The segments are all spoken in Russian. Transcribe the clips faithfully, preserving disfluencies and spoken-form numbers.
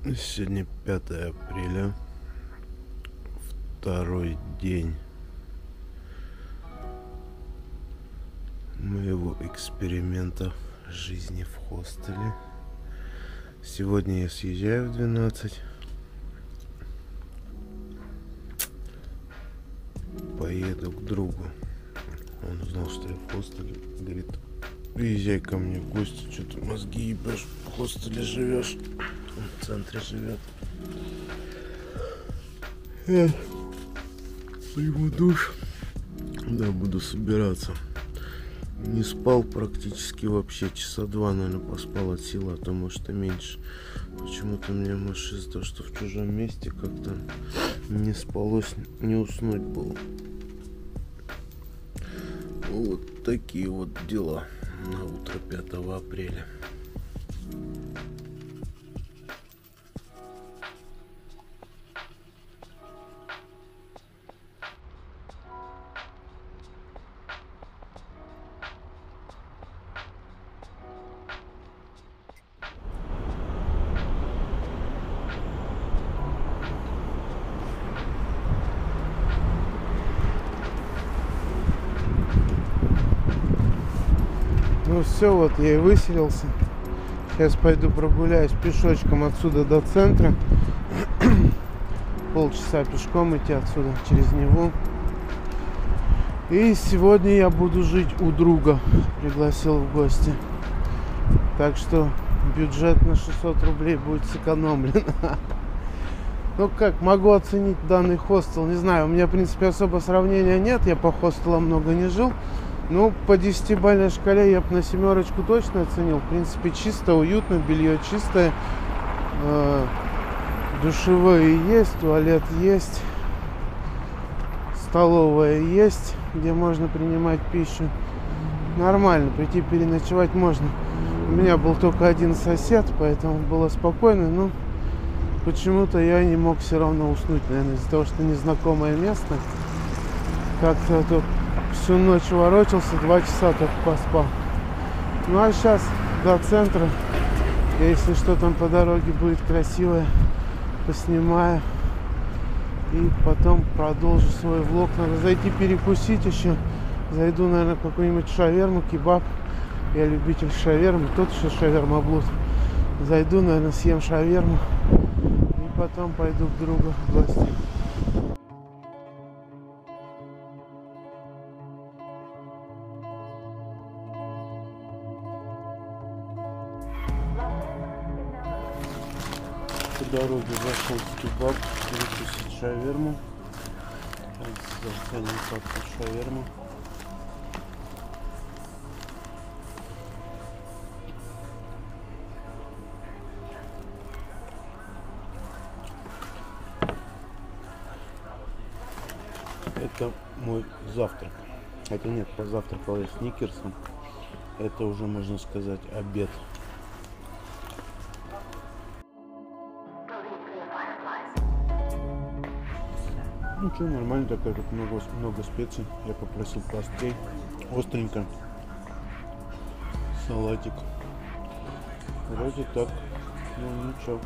Сегодня пятое апреля, второй день моего эксперимента жизни в хостеле. Сегодня я съезжаю в двенадцать. Поеду к другу. Он узнал, что я в хостеле. Говорит: приезжай ко мне в гости, что ты мозги ебешь, в хостеле живешь. Он в центре живет. Я приму душ. Да, буду собираться. Не спал практически вообще. Часа два, наверное, поспал от силы, а то, может, и меньше. Почему-то мне, может, из-за того, что в чужом месте как-то не спалось, не уснуть было. Вот такие вот дела на утро пятого апреля. Ну все, вот я и выселился. Сейчас пойду прогуляюсь пешочком отсюда до центра. Полчаса пешком идти отсюда через Неву. И сегодня я буду жить у друга. Пригласил в гости. Так что бюджет на шестьсот рублей будет сэкономлен. Ну как, могу оценить данный хостел. Не знаю, у меня в принципе особо сравнения нет. Я по хостелам много не жил. Ну, по десятибалльной шкале я бы на семерочку точно оценил. В принципе, чисто, уютно, белье чистое. Э, душевые есть, туалет есть. Столовая есть, где можно принимать пищу. Нормально, прийти переночевать можно. У меня был только один сосед, поэтому было спокойно. Но почему-то я не мог все равно уснуть, наверное, из-за того, что незнакомое место. Как-то тут всю ночь ворочался, два часа только поспал. Ну а сейчас до центра. Если что там по дороге будет красивое, поснимаю. И потом продолжу свой влог. Надо зайти перекусить еще. Зайду, наверное, в какую-нибудь шаверму, кебаб. Я любитель шавермы. Тут еще шаверма-блуд. Зайду, наверное, съем шаверму. И потом пойду к другу в гости. По дороге зашел в кебаб, перекусить шаверму. Взял пачку шаверму. Это мой завтрак. Хотя нет, позавтракал я сникерсом. Это уже, можно сказать, обед. Ну что, нормально такая, тут много, много специй. Я попросил пастей. Остренько. Салатик. Вроде так. Ну ничего.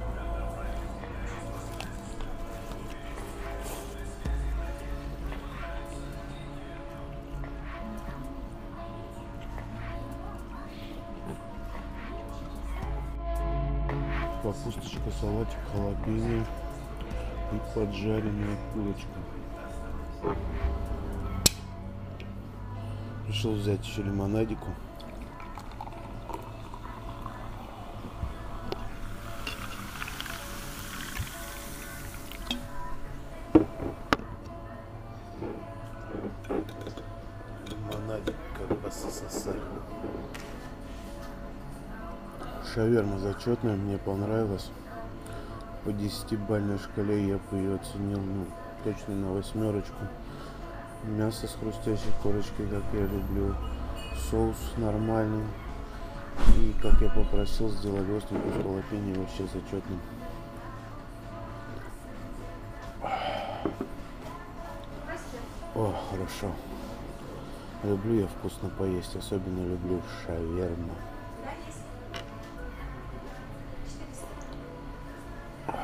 Капусточка, салатик, халапеньо и поджаренная курочка. Решил взять еще лимонадику. Лимонадик как в СССР. Шаверма зачетная, мне понравилась. По десятибалльной шкале я бы ее оценил, ну, точно на восьмерочку. Мясо с хрустящей корочкой, как я люблю. Соус нормальный. И, как я попросил, сделали остренькую с халапеньо, вообще зачетным. О, хорошо. Люблю я вкусно поесть, особенно люблю шаверму.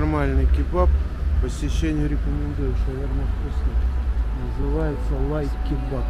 нормальный кебаб. Посещению рекомендую, шаверма вкусная. Называется Лайк Кебаб.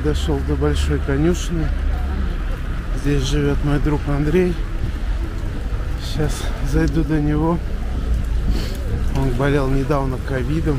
дошел до большой конюшни. Здесь живет мой друг Андрей. Сейчас зайду до него. Он болел недавно ковидом.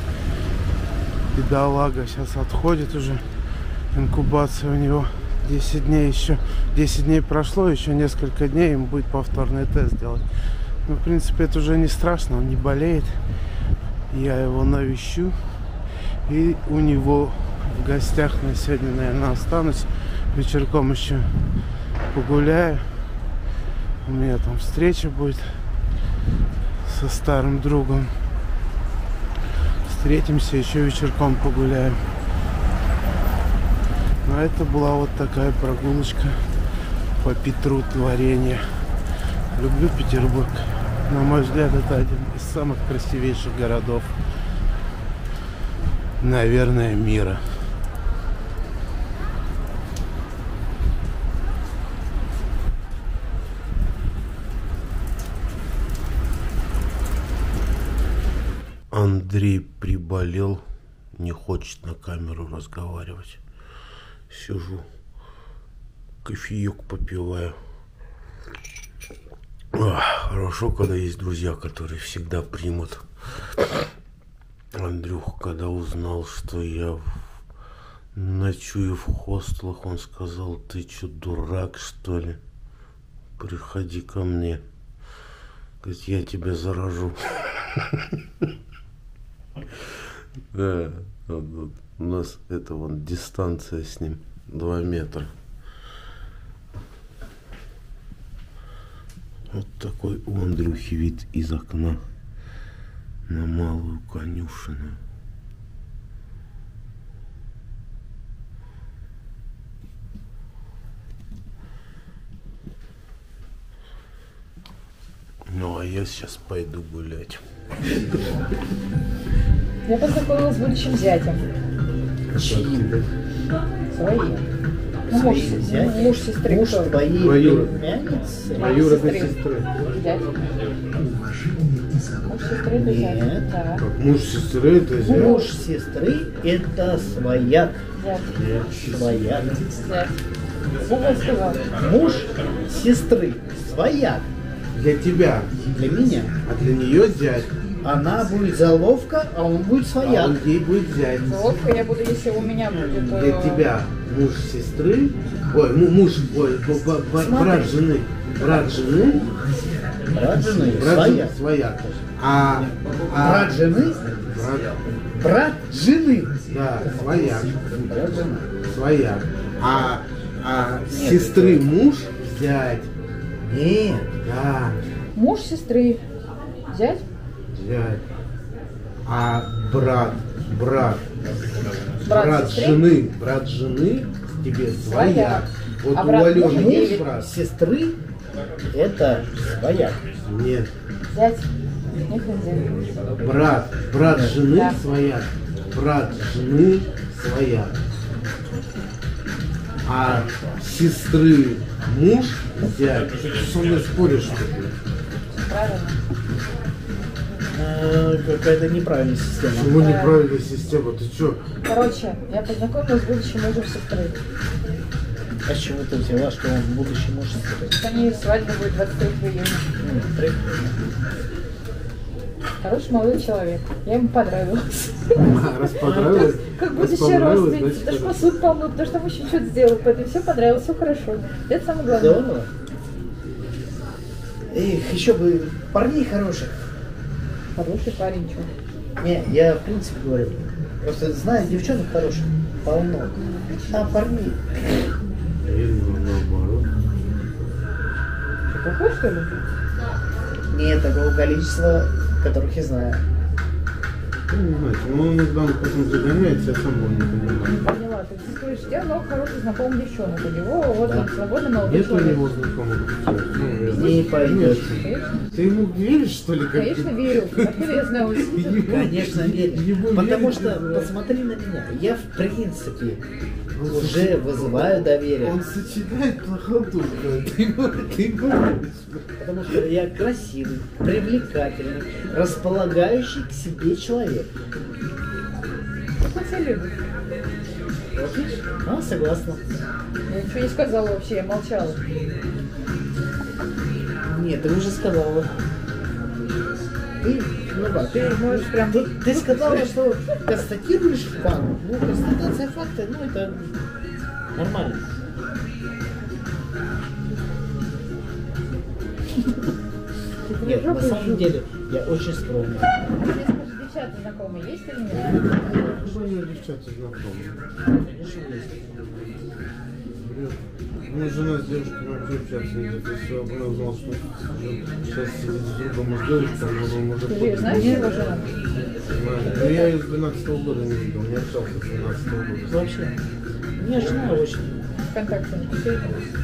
Бедолага сейчас отходит уже. Инкубация у него десять дней еще. десять дней прошло, еще несколько дней ему будет повторный тест делать. Ну, в принципе, это уже не страшно, он не болеет. Я его навещу. И у него в гостях на сегодня, наверное, останусь. Вечерком еще погуляю. У меня там встреча будет со старым другом. Встретимся, еще вечерком погуляем. Ну, а это была вот такая прогулочка по Петру Творения. Люблю Петербург. На мой взгляд, это один из самых красивейших городов, наверное, мира. Андрей приболел, не хочет на камеру разговаривать. Сижу, кофеек попиваю. Ах, хорошо, когда есть друзья, которые всегда примут. Андрюх, когда узнал, что я ночую в хостелах, он сказал: ты что, дурак, что ли? Приходи ко мне. Говорит, я тебя заражу. Да, у нас это вон дистанция с ним два метра. Вот такой у Андрюхи вид из окна на малую конюшину. Ну, а я сейчас пойду гулять. Я познакомилась с будущим зятем. Чьим? Своим. Ну, муж, муж сестры. Муж твоей племянницы. Двоюродной сестры. Зять. Муж сестры это зять. Нет. Да. Муж сестры это зять. Муж сестры это свояк. Зять. Свояк. Зять. Google сказал. Муж сестры свояк. Для тебя. Для меня. А для нее зять. Она будет заловка, а он будет А свояк. он ей будет зять. Заловка я буду, если у меня будет... Для э, тебя муж сестры. Ой, му- муж, ой, б- б- б- брат жены. Брат жены. Брат жены Брат свояк. жены свояк. А, а Брат жены. брат, Брат жены. да, свояк. Брат жены. Свояк. А, а Нет, сестры это- муж зять. Нет. Да, Муж сестры. Зять? зять. А брат, брат, Брат, брат сестры? жены, брат жены тебе свояк. Свояк. Вот А у брат Алены мужа есть или- брат? Сестры это свояк. Нет. Зять. Нет, зять. Брат, брат жены Да. свояк. Брат жены свояк. А сестры муж зять. Ты со мной споришь, что ли? Правильно. Э, Какая-то неправильная система. Почему неправильная система? Ты что? Короче, я познакомилась с будущим мужем сестры. А с чего ты взяла, что он будущий муж сестры? Они свадьба будет двадцать третьего июня. Ну, при- Хороший молодой человек. Я ему понравилась. А, раз понравилось? Как раз будущая понравилось, родственница. значит, Даже хорошо. посуд помыл, потому что там еще что-то сделал. Поэтому все понравилось, все хорошо. Это самое главное. Здорово. Эх, еще бы парней хороших. Хороший парень, что. Не, я в принципе говорю. Просто знаю девчонок хороших. Полно. А парней. Наверное, наоборот. Ты плохой, что ли? Нет такого количества, которых я знаю. Ну, не знаю, ну, иногда он потом загоняется, я сам его не Не понимаю. поняла. Ты здесь говоришь, я много хороших знакомых девчонок. У него вот Да. он свободный молодой Нет у человек. него знакомых девчонок? Ну, я- Не пойдет. Конечно, Ты ему веришь, что ли? как конечно, ты? верю. Откуда я знаю? Ему- Конечно, верю. ему Потому веришь, что, да. посмотри на меня, я в принципе Он уже сочи- вызываю доверие. Он сочетает плохоту. Ты ему ты ему веришь. Потому что я красивый, привлекательный, располагающий к себе человек. Как он тебя любит? Вот видишь? А, согласна. Я ничего не сказала вообще, я молчала. Нет, ты уже сказала. Ты, ну да, ты, можешь прям... ты, ты сказала, что констатируешь факт. Ну, констатация факта, ну это нормально. Нет, на самом деле, я очень скромный. А тебе, скажи, девчата знакомые есть или нет? Что у меня девчата знакомые? Конечно, есть. Блин, у меня жена с девушкой вообще общаться не идет. Если бы она узнала, что сейчас сидит с другом и с девушкой, она может... Ты же знаешь его жену? Ну я ее с двенадцатого года не видел, не общался с двенадцатого года. Вообще. У меня жена очень... Вконтакте напиши.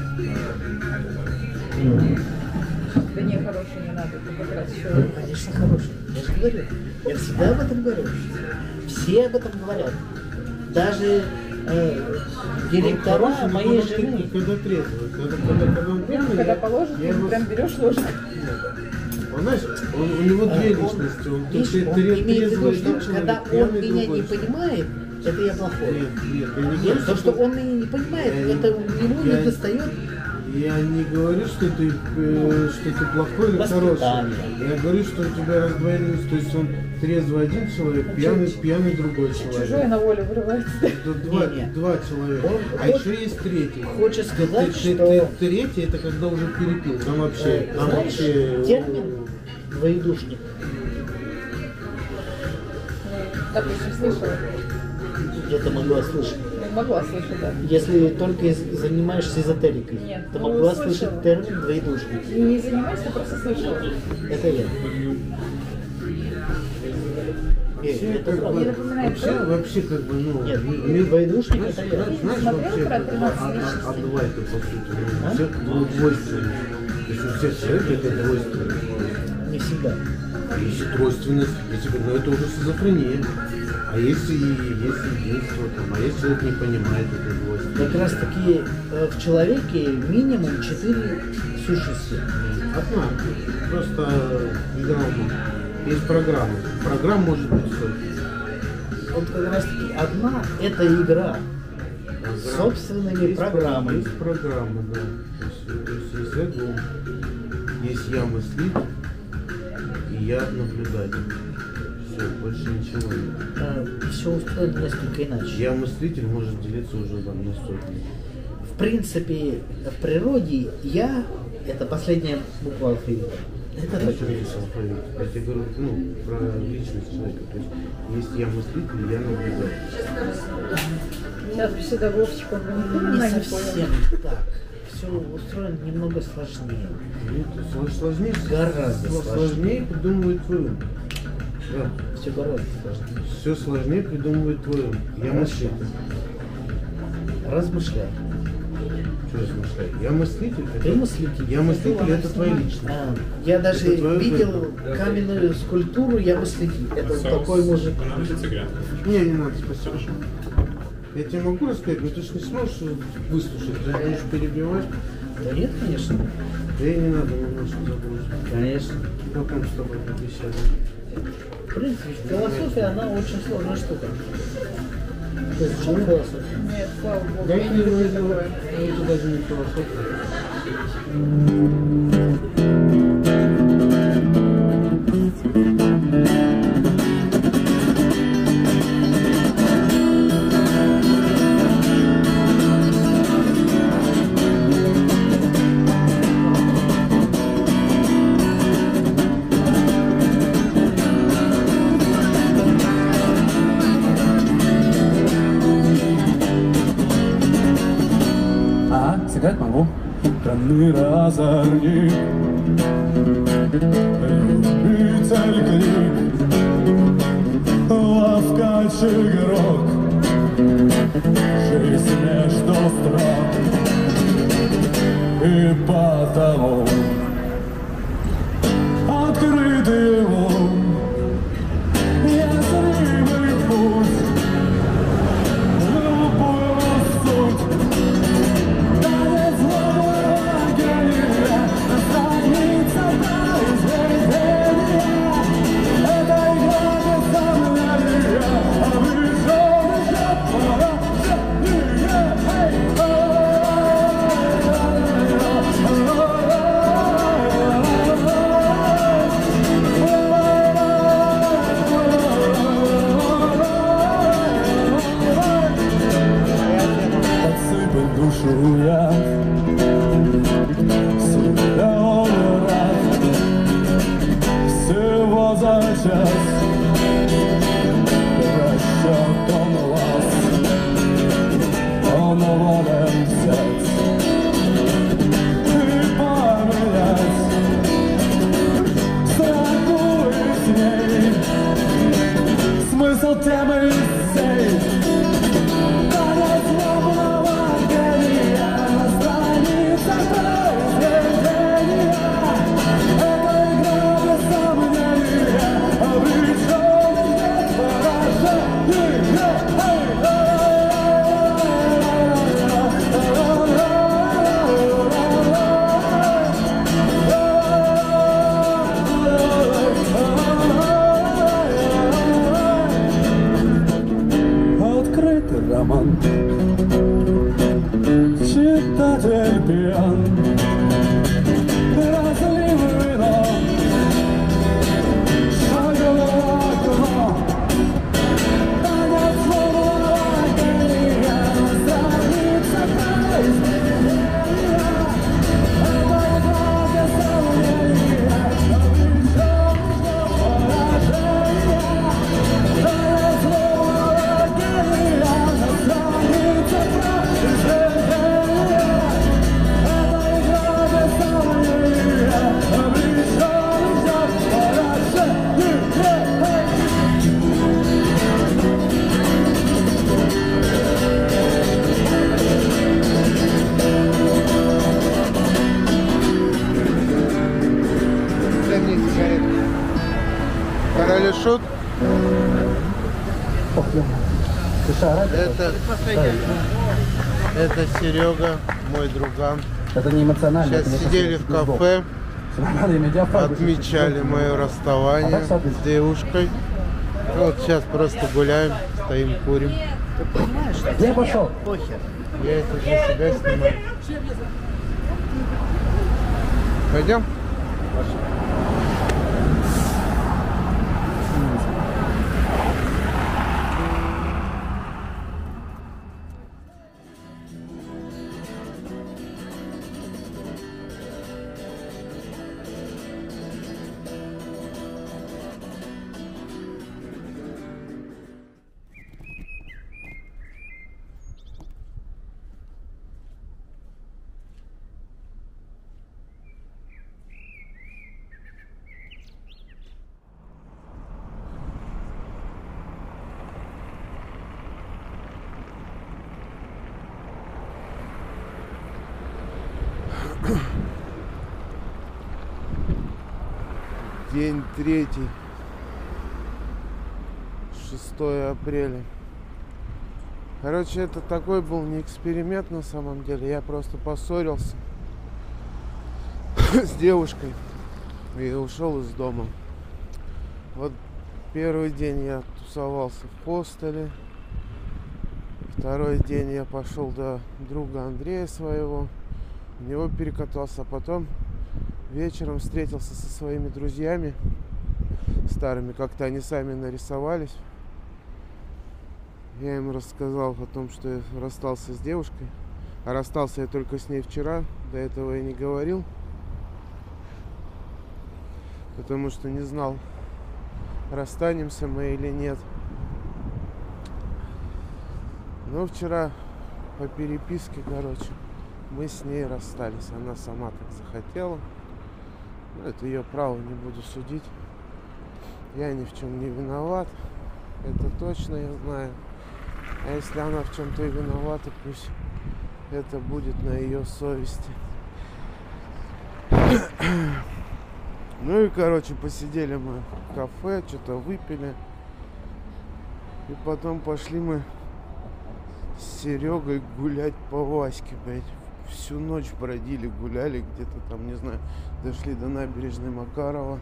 Да не, хороший не надо, ты как раз еще... Ну, конечно, хороший. Я же говорю. Я всегда об этом говорю. Все об этом говорят. Даже э, директора Он моей хороший, жены. когда трезвый, когда, когда, когда он пьяный, Когда я- положишь, я ты его- прям берешь ложку. Он, знаешь, он, у него две А, он- личности. Он, Видишь, тре- он тре- имеет в виду, трезвый что один человек, когда он пьяный меня другой не человек. понимает, это я плохой. Нет, нет, я не Нет, говорю, то, что он меня не понимает, Я не- это ему я- не достает. Я не говорю, что ты, э, что ты плохой или хороший. Воспитание. Я говорю, что у тебя раздвоенность. То есть он трезвый один человек, пьяный, пьяный другой человек. Чужое на волю вырывается. Это два, Не, не. два человека. Он а хочет- еще есть третий. Хочет сказать, Ты- ты- что ты- Третий это когда уже перепил. Там вообще, э, там знаешь, вообще термин двоедушник. Допустим, слышала. Где-то могла слышать. Ну, могла слышать, да. Если только из- занимаешься эзотерикой, Нет, ты ну, могла слышала. слышать термин двоедушник. И не занимайся, ты просто слышала. Это я. Э, вообще, это как правда. бы, напоминает вообще, то? вообще, как бы, ну, Нет, мир- двоедушник знаешь, это я. знаешь, знаешь, Смотрел вообще, про как бы, тринадцать а- а- личностей? а двойка, по сути, ну, А? у всех двойственность. То есть у всех человек это двойственность. Не всегда. Есть тройственность, если бы, ну, это уже шизофрения. А если есть единство, там, а если человек не понимает этой двойственности? Как раз таки э, в человеке минимум четыре сущности. Одна, просто игра. Есть программа. Программ может быть сотни. Вот как раз таки одна это игра. Программ. Собственными Есть программами. Есть программа, да. То есть, то есть есть эго, есть я мыслитель и я наблюдатель. Все, больше ничего нет. Все устроено несколько иначе. Я мыслитель может делиться уже там на сотни. В принципе, в природе я это последняя буква алфавита. Это Это так. что здесь алфавит? Я тебе говорю, ну, про личность человека. То есть есть я мыслитель и я наблюдатель. Сейчас бы сюда Вовчик, он бы ни Не хрена не совсем понял. так. Все устроено немного сложнее. Ну, то есть сложнее, Гораздо сложнее сложнее. придумывает твой ум. Да. Все гораздо сложнее. Все сложнее придумывает твой ум. Я мыслитель. Размышляй. Что размышляю? Я мыслитель. Ты это- мыслитель. Я мыслитель, это твоя личность. А, я даже Это твое видел каменную скульптуру, я мыслитель. Это вот такой мужик. Не, не надо, спасибо. Я тебе могу рассказать, но ты же не сможешь выслушать, ты будешь перебивать. Да нет, конечно. Да и не надо немножко забыть. Конечно. Потом с тобой побеседуем. В принципе, философия, она очень сложная штука. Ты изучал философию? Нет, слава богу. Да я и не не люблю это, такое. это даже не философия. А, сыграть могу. Странный разорник, любитель книг, ласкач игрок, жизнь между строк, и потому открытый ум, незримый путь, любую суть. Thank час расчетом вас он волен взять и поменять строку из ней смысл темы сей. Открытый роман, читатель пьян, разлив вино, шагнул в окно, танец луна, страница произведения, это игра без сомнения, обречён на поражение, танец луна, страница произведения, это игра без сомнения, обречён на поражение. Дай мне сигарету. Король и Шут. Это, это Серега, мой друган. Это не эмоционально. Сейчас сидели в кафе, отмечали мое расставание с девушкой. Вот сейчас просто гуляем, стоим, курим. Я пошел. Я это для себя снимаю. Пойдем? День третий, шестое апреля. Короче, это такой был не эксперимент на самом деле. Я просто поссорился с девушкой и ушел из дома. Вот первый день я тусовался в хостеле. Второй день я пошел до друга Андрея своего. У него перекатался, а потом вечером встретился со своими друзьями старыми. Как-то они сами нарисовались. Я им рассказал о том, что я расстался с девушкой. А расстался я только с ней вчера. До этого я не говорил. Потому что не знал, расстанемся мы или нет. Но вчера по переписке, короче, мы с ней расстались. Она сама так захотела. Ну, это ее право, не буду судить. Я ни в чем не виноват. Это точно я знаю. А если она в чем-то и виновата, пусть это будет на ее совести. Ну и, короче, посидели мы в кафе, что-то выпили. И потом пошли мы с Серегой гулять по Ваське, блядь. Всю ночь бродили, гуляли где-то там, не знаю, дошли до набережной Макарова.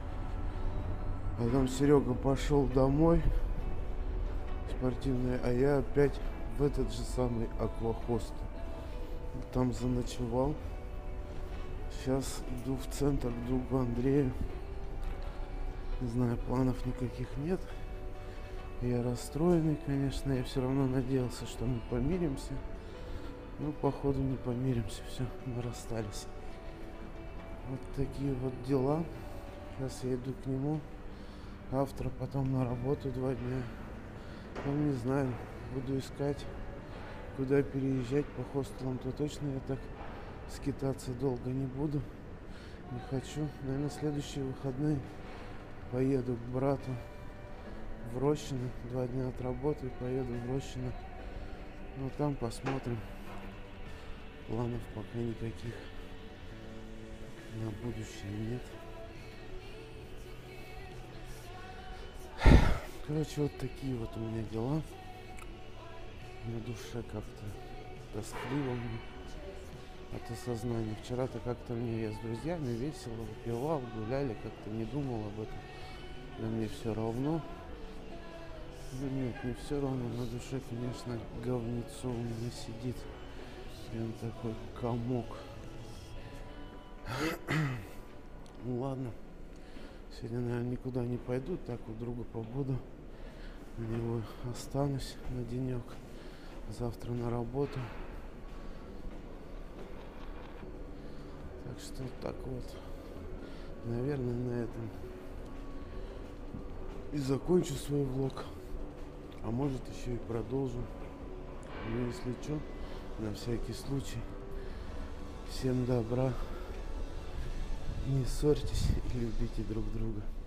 Потом Серега пошел домой спортивный, а я опять в этот же самый аквахост. Там заночевал. Сейчас иду в центр к другу Андрею. Не знаю, планов никаких нет. Я расстроенный, конечно. Я все равно надеялся, что мы помиримся. Но походу не помиримся. Все, мы расстались. Вот такие вот дела. Сейчас я иду к нему. Завтра потом на работу два дня. Потом не знаю, буду искать, куда переезжать. По хостелам то точно я так скитаться долго не буду. Не хочу. Наверное, следующие выходные поеду к брату в Рощино. Два дня отработаю, поеду в Рощино. Ну там посмотрим. Планов пока никаких на будущее нет. Короче, вот такие вот у меня дела. На душе как-то тоскливо мне от осознания. Вчера-то как-то мне, я с друзьями весело выпивал, гуляли, как-то не думал об этом. Да мне все равно. Ну нет, не все равно. На душе, конечно, говнецо у меня сидит. Прям такой комок. Ну ладно. Сегодня, наверное, никуда не пойду. Так у друга побуду. У него останусь на денек. Завтра на работу. Так что так вот. Наверное, на этом и закончу свой влог. А может, еще и продолжу. Ну, если что, на всякий случай. Всем добра. Не ссорьтесь и любите друг друга.